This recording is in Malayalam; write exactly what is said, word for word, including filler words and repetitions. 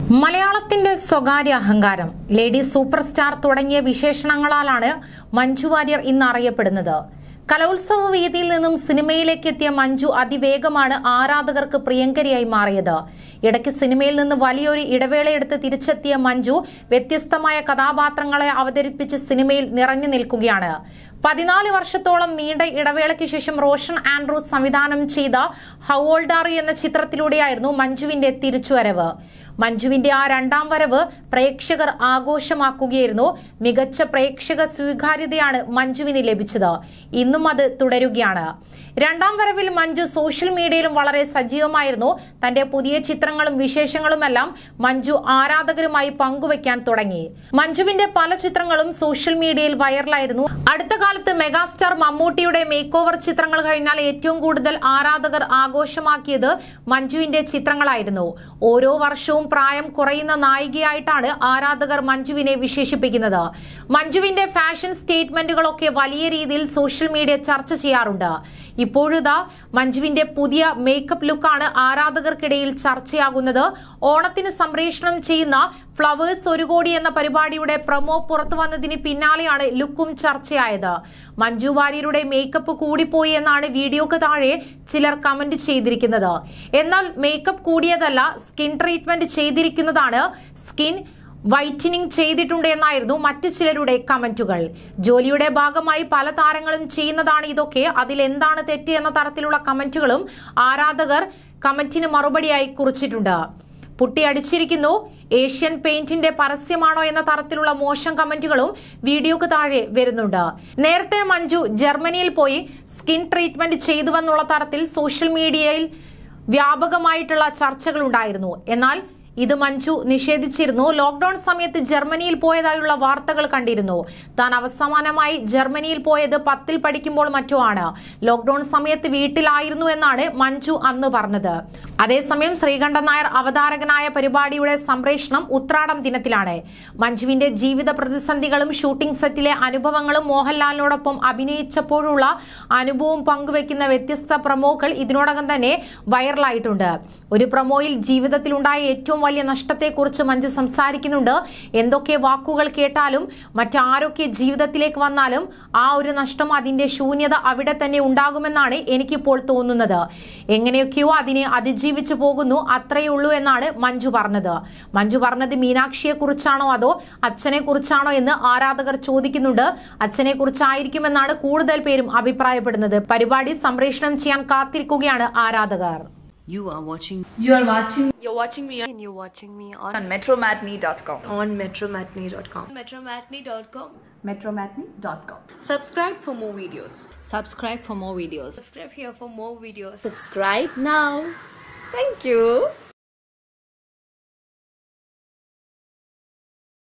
മലയാളത്തിന്റെ സ്വകാര്യ അഹങ്കാരം, ലേഡി സൂപ്പർ സ്റ്റാർ തുടങ്ങിയ വിശേഷണങ്ങളാലാണ് മഞ്ജു വാര്യർ ഇന്ന് അറിയപ്പെടുന്നത്. കലോത്സവ വേദിയിൽ നിന്നും സിനിമയിലേക്ക് എത്തിയ മഞ്ജു അതിവേഗമാണ് ആരാധകർക്ക് പ്രിയങ്കരിയായി മാറിയത്. ഇടയ്ക്ക് സിനിമയിൽ നിന്ന് വലിയൊരു ഇടവേളയെടുത്ത് തിരിച്ചെത്തിയ മഞ്ജു വ്യത്യസ്തമായ കഥാപാത്രങ്ങളെ അവതരിപ്പിച്ച് സിനിമയിൽ നിറഞ്ഞു നിൽക്കുകയാണ്. പതിനാല് വർഷത്തോളം നീണ്ട ഇടവേളയ്ക്ക് ശേഷം റോഷൻ ആൻഡ്രൂസ് സംവിധാനം ചെയ്ത ഹൗ ഓൾഡ് ആർ യു എന്ന ചിത്രത്തിലൂടെയായിരുന്നു മഞ്ജുവിന്റെ തിരിച്ചുവരവ്. മഞ്ജുവിന്റെ ആ രണ്ടാം വരവ് പ്രേക്ഷകർ ആഘോഷമാക്കുകയായിരുന്നു. മികച്ച പ്രേക്ഷക സ്വീകാര്യതയാണ് മഞ്ജുവിന് ലഭിച്ചത്. ഇന്നും അത് തുടരുകയാണ്. രണ്ടാം വരവിൽ മഞ്ജു സോഷ്യൽ മീഡിയയിലും വളരെ സജീവമായിരുന്നു. തന്റെ പുതിയ ചിത്രങ്ങളും വിശേഷങ്ങളുമെല്ലാം മഞ്ജു ആരാധകരുമായി പങ്കുവയ്ക്കാൻ തുടങ്ങി. മഞ്ജുവിന്റെ പല ചിത്രങ്ങളും സോഷ്യൽ മീഡിയയിൽ വൈറലായിരുന്നു. അടുത്ത കാലത്ത് മെഗാസ്റ്റാർ മമ്മൂട്ടിയുടെ മേക്ക് ഓവർ ചിത്രങ്ങൾ കഴിഞ്ഞാൽ ഏറ്റവും കൂടുതൽ ആരാധകർ ആഘോഷമാക്കിയത് മഞ്ജുവിന്റെ ചിത്രങ്ങളായിരുന്നു. ഓരോ വർഷവും പ്രായം കുറയുന്ന നായികയായിട്ടാണ് ആരാധകർ മഞ്ജുവിനെ വിശേഷിപ്പിക്കുന്നത്. മഞ്ജുവിന്റെ ഫാഷൻ സ്റ്റേറ്റ്മെന്റുകളൊക്കെ വലിയ രീതിയിൽ സോഷ്യൽ മീഡിയ ചർച്ച ചെയ്യാറുണ്ട്. ഇപ്പോഴിതാ മഞ്ജുവിന്റെ പുതിയ മേക്കപ്പ് ലുക്കാണ് ആരാധകർക്കിടയിൽ ചർച്ചയാകുന്നത്. ഓണത്തിന് സംപ്രേഷണം ചെയ്യുന്ന ഫ്ലവേഴ്സ് ഒരു കോടി എന്ന പരിപാടിയുടെ പ്രൊമോ പുറത്തു വന്നതിന് പിന്നാലെയാണ് ലുക്കും ചർച്ചയായത്. മഞ്ജു വാര്യരുടെ മേക്കപ്പ് കൂടിപ്പോയി എന്നാണ് വീഡിയോക്ക് താഴെ ചിലർ കമന്റ് ചെയ്തിരിക്കുന്നത്. എന്നാൽ മേക്കപ്പ് കൂടിയതല്ല, സ്കിൻ ട്രീറ്റ്മെന്റ് ചെയ്തിരിക്കുന്നതാണ്. സ്കിൻ വൈറ്റനിങ് ചെയ്തിട്ടുണ്ട് എന്നായിരുന്നു മറ്റു ചിലരുടെ കമന്റുകൾ. ജോലിയുടെ ഭാഗമായി പല താരങ്ങളും ചെയ്യുന്നതാണ് ഇതൊക്കെ, അതിലെന്താണ് തെറ്റ് എന്ന തരത്തിലുള്ള കമന്റുകളും ആരാധകർ കമന്റിന് മറുപടിയായി കുറിച്ചിട്ടുണ്ട്. പുട്ടി അടിച്ചിരിക്കുന്നു, ഏഷ്യൻ പെയിന്റിന്റെ പരസ്യമാണോ എന്ന തരത്തിലുള്ള മോശം കമന്റുകളും വീഡിയോക്ക് താഴെ വരുന്നുണ്ട്. നേരത്തെ മഞ്ജു ജർമ്മനിയിൽ പോയി സ്കിൻ ട്രീറ്റ്മെന്റ് ചെയ്തുവെന്നുള്ള തരത്തിൽ സോഷ്യൽ മീഡിയയിൽ വ്യാപകമായിട്ടുള്ള ചർച്ചകൾ ഉണ്ടായിരുന്നു. എന്നാൽ ഇത് മഞ്ജു നിഷേധിച്ചിരുന്നു. ലോക്ക്ഡൌൺ സമയത്ത് ജർമ്മനിയിൽ പോയതായുള്ള വാർത്തകൾ കണ്ടിരുന്നു. താൻ അവസാനമായി ജർമ്മനിയിൽ പോയത് പത്തിൽ പഠിക്കുമ്പോൾ മറ്റോ ആണ്. ലോക്ക്ഡൌൺ സമയത്ത് വീട്ടിലായിരുന്നു എന്നാണ് മഞ്ജു അന്ന് പറഞ്ഞത്. അതേസമയം ശ്രീകണ്ഠൻ നായർ അവതാരകനായ പരിപാടിയുടെ സംപ്രേഷണം ഉത്രാടം ദിനത്തിലാണ്. മഞ്ജുവിന്റെ ജീവിത പ്രതിസന്ധികളും ഷൂട്ടിംഗ് സെറ്റിലെ അനുഭവങ്ങളും മോഹൻലാലിനോടൊപ്പം അഭിനയിച്ചപ്പോഴുള്ള അനുഭവം പങ്കുവെക്കുന്ന വ്യത്യസ്ത പ്രൊമോകൾ ഇതിനോടകം തന്നെ വൈറലായിട്ടുണ്ട്. ഒരു പ്രൊമോയിൽ ജീവിതത്തിലുണ്ടായ ഏറ്റവും വലിയ നഷ്ടത്തെക്കുറിച്ച് മഞ്ജു സംസാരിക്കുന്നുണ്ട്. എന്തൊക്കെ വാക്കുകൾ കേട്ടാലും മറ്റാരൊക്കെ ജീവിതത്തിലേക്ക് വന്നാലും ആ ഒരു നഷ്ടം, അതിന്റെ ശൂന്യത അവിടെ തന്നെ ഉണ്ടാകുമെന്നാണ് എനിക്കിപ്പോൾ തോന്നുന്നത്. എങ്ങനെയൊക്കെയോ അതിനെ അതിജീവിച്ചു പോകുന്നു, അത്രയേ ഉള്ളൂ എന്നാണ് മഞ്ജു പറഞ്ഞത്. മഞ്ജു പറഞ്ഞത് മീനാക്ഷിയെ കുറിച്ചാണോ അതോ അച്ഛനെ കുറിച്ചാണോ എന്ന് ആരാധകർ ചോദിക്കുന്നുണ്ട്. അച്ഛനെ കുറിച്ചായിരിക്കുമെന്നാണ് കൂടുതൽ പേരും അഭിപ്രായപ്പെടുന്നത്. പരിപാടി സംപ്രേഷണം ചെയ്യാൻ കാത്തിരിക്കുകയാണ് ആരാധകർ. You are watching. You are watching. You're watching me. And you're watching me on, On metromatinee dot com. on metromatinee dot com. metromatinee dot com. metromatinee dot com. Subscribe for more videos. Subscribe for more videos. Subscribe here for more videos. Subscribe now. Thank you.